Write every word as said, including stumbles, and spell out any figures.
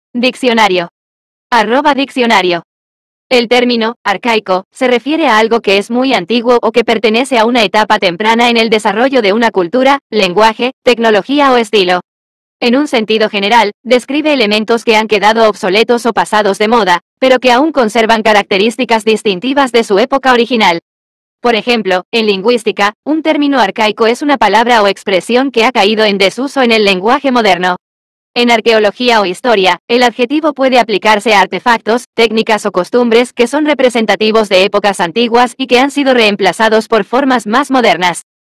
Diccionario. Arroba diccionario. El término, arcaico, se refiere a algo que es muy antiguo o que pertenece a una etapa temprana en el desarrollo de una cultura, lenguaje, tecnología o estilo. En un sentido general, describe elementos que han quedado obsoletos o pasados de moda, pero que aún conservan características distintivas de su época original. Por ejemplo, en lingüística, un término arcaico es una palabra o expresión que ha caído en desuso en el lenguaje moderno. En arqueología o historia, el adjetivo puede aplicarse a artefactos, técnicas o costumbres que son representativos de épocas antiguas y que han sido reemplazados por formas más modernas.